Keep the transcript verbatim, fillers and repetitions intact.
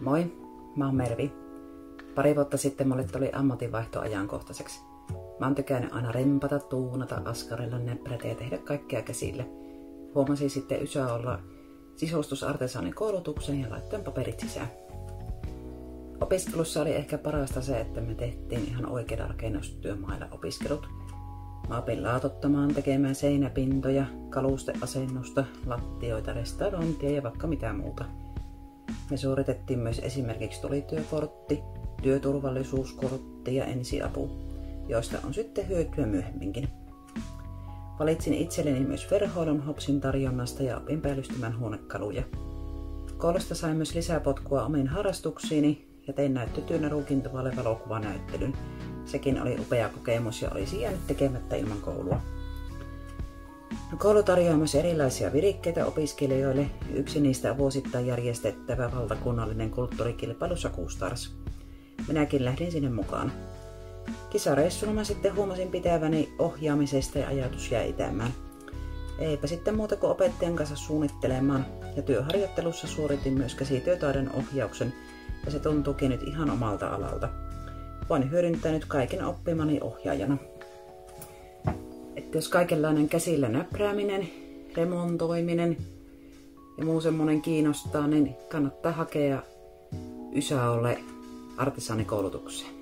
Moi, mä oon Mervi. Pari vuotta sitten mulle tuli ammatinvaihto ajankohtaiseksi. Mä oon tykännyt aina rempata, tuunata, askarella, näppärätä ja tehdä kaikkea käsille. Huomasin sitten ysä olla sisustusartesaanin koulutuksen ja laittoin paperit sisään. Opiskelussa oli ehkä parasta se, että me tehtiin ihan oikeilla rakennustyömailla opiskelut. Mä opin laatottamaan, tekemään seinäpintoja, kalusteasennusta, lattioita, restaurointia ja vaikka mitä muuta. Me suoritettiin myös esimerkiksi tulityökortti, työturvallisuuskortti ja ensiapu, joista on sitten hyötyä myöhemminkin. Valitsin itselleni myös verhoilun Hopsin tarjonnasta ja opin päällystymään huonekaluja. Koulusta sain myös lisää potkua omiin harrastuksiini ja tein näyttötyönä Ruukintuvalle valokuvanäyttelyn. Sekin oli upea kokemus ja olisi jäänyt tekemättä ilman koulua. No, koulu tarjoaa myös erilaisia virikkeitä opiskelijoille. Yksi niistä on vuosittain järjestettävä valtakunnallinen kulttuurikilpailu Sakustars. Minäkin lähdin sinne mukaan. Kisareissuna mä sitten huomasin pitäväni ohjaamisesta ja ajatus jäi itämään. Eipä sitten muuta kuin opettajan kanssa suunnittelemaan ja työharjoittelussa suoritin myös käsityötaidon ohjauksen ja se tuntuukin nyt ihan omalta alalta. Voin hyödyntää nyt kaiken oppimani ohjaajana. Että jos kaikenlainen käsillä näprääminen, remontoiminen ja muu semmonen kiinnostaa, niin kannattaa hakea Ysäolle artesaanikoulutukseen.